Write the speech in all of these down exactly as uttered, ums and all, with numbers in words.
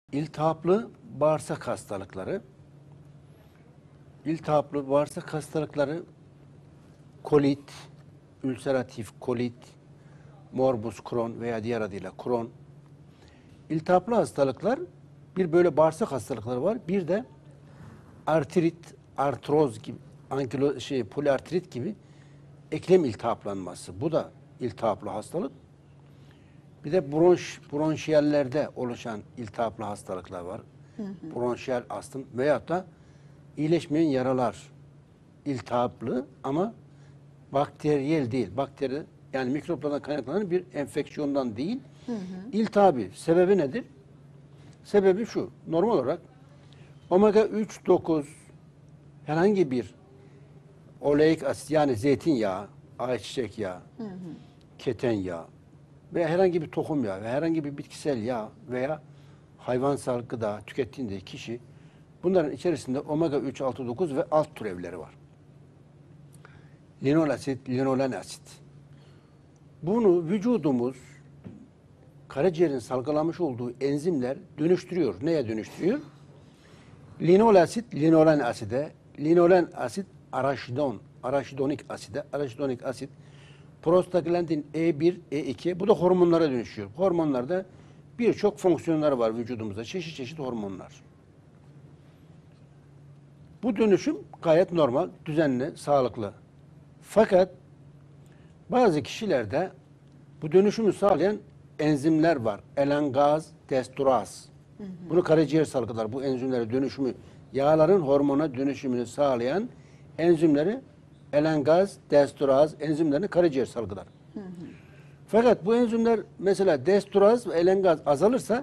İltihaplı bağırsak hastalıkları, iltihaplı bağırsak hastalıkları, kolit, ülseratif kolit, morbus Crohn veya diğer adıyla Crohn. İltihaplı hastalıklar, bir böyle bağırsak hastalıkları var, bir de artrit, artroz gibi, ankilo, şey, poliartrit gibi eklem iltihaplanması. Bu da iltihaplı hastalık. Bir de bronş, bronşiyellerde oluşan iltihaplı hastalıklar var. Hı hı. Bronşiyel astım veyahut da iyileşmeyen yaralar iltihaplı ama bakteriyel değil. Bakteri, yani mikroplardan kaynaklanan bir enfeksiyondan değil. Hı hı. İltihabi. Sebebi nedir? Sebebi şu. Normal olarak omega üç, dokuz herhangi bir oleik asit, yani zeytinyağı, ayçiçek yağı, hı hı. keten yağı veya herhangi bir tohum yağı ve herhangi bir bitkisel yağ veya hayvansal gıda tükettiğinde kişi, bunların içerisinde omega üç, altı, dokuz ve alt türevleri var. Linol asit, linolen asit. Bunu vücudumuz karaciğerin salgılamış olduğu enzimler dönüştürüyor. Neye dönüştürüyor? Linol asit, linolen aside, linolen asit, araşidon, araşidonik aside, araşidonik asit, prostaglandin E bir, E iki, bu da hormonlara dönüşüyor. Hormonlarda birçok fonksiyonları var vücudumuzda, çeşit çeşit hormonlar. Bu dönüşüm gayet normal, düzenli, sağlıklı. Fakat bazı kişilerde bu dönüşümü sağlayan enzimler var. Elengaz, desturaz. Hı hı. Bunu karaciğer salgılar. Bu enzimlere dönüşümü, yağların hormona dönüşümünü sağlayan enzimleri elengaz, desturaz enzimlerini karaciğer salgılar. Hı hı. Fakat bu enzimler, mesela desturaz ve elengaz azalırsa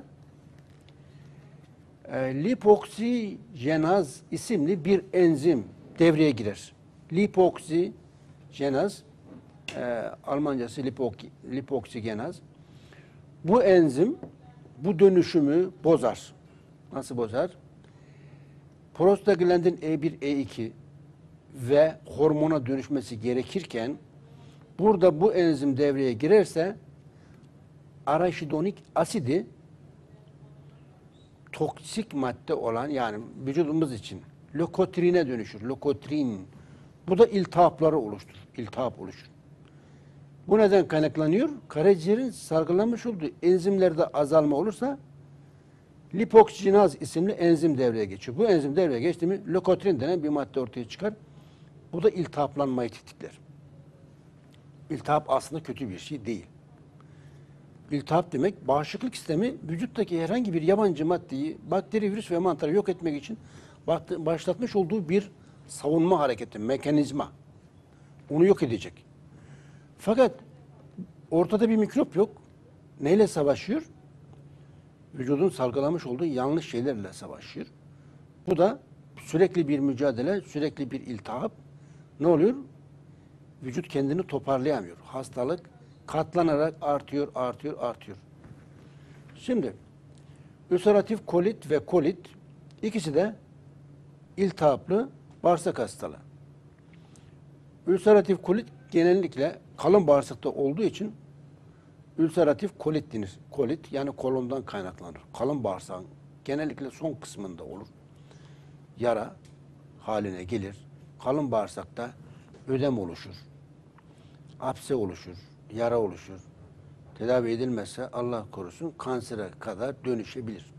e, lipoksijenaz isimli bir enzim devreye girer. Lipoksijenaz, e, Almancası lipok, lipoksigenaz. Bu enzim bu dönüşümü bozar. Nasıl bozar? Prostaglandin E bir, E iki ve hormona dönüşmesi gerekirken burada bu enzim devreye girerse araşidonik asidi toksik madde olan, yani vücudumuz için lökotrine dönüşür. Lökotrin. Bu da iltihapları oluşturur. İltihap oluşur. Bu neden kaynaklanıyor? Karaciğerin salgılamış olduğu enzimlerde azalma olursa lipoksijenaz isimli enzim devreye geçiyor. Bu enzim devreye geçti mi lökotrin denen bir madde ortaya çıkar. Bu da iltihaplanmayı tetikler. İltihap aslında kötü bir şey değil. İltihap demek, bağışıklık sistemi vücuttaki herhangi bir yabancı maddeyi, bakteri, virüs ve mantarı yok etmek için başlatmış olduğu bir savunma hareketi, mekanizma. Onu yok edecek. Fakat ortada bir mikrop yok. Neyle savaşıyor? Vücudun salgılamış olduğu yanlış şeylerle savaşıyor. Bu da sürekli bir mücadele, sürekli bir iltihap. Ne oluyor? Vücut kendini toparlayamıyor. Hastalık katlanarak artıyor, artıyor, artıyor. Şimdi ülseratif kolit ve kolit, ikisi de iltihaplı bağırsak hastalığı. Ülseratif kolit genellikle kalın bağırsakta olduğu için ülseratif kolit denir. Kolit yani kolondan kaynaklanır. Kalın bağırsağın genellikle son kısmında olur. Yara haline gelir. Kalın bağırsakta ödem oluşur. Apse oluşur. Yara oluşur. Tedavi edilmezse Allah korusun kansere kadar dönüşebilir.